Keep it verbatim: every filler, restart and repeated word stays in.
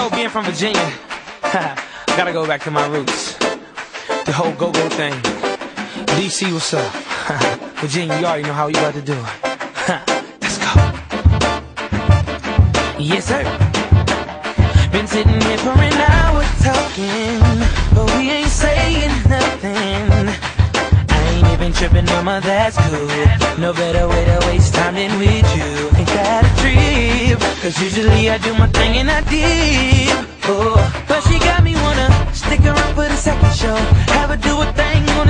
know, being from Virginia, gotta go back to my roots. The whole go-go thing. D C, what's up? Virginia, you already know how you got to do it. Let's go. Yes, sir. Been sitting here for an hour talking, but we ain't saying nothing. I ain't even tripping, mama, that's good. No better way to waste time than with you. Ain't that a trip? Cause usually I do my thing and I dip. Oh, but she got me wanna stick around for the second show. Have her do a thing on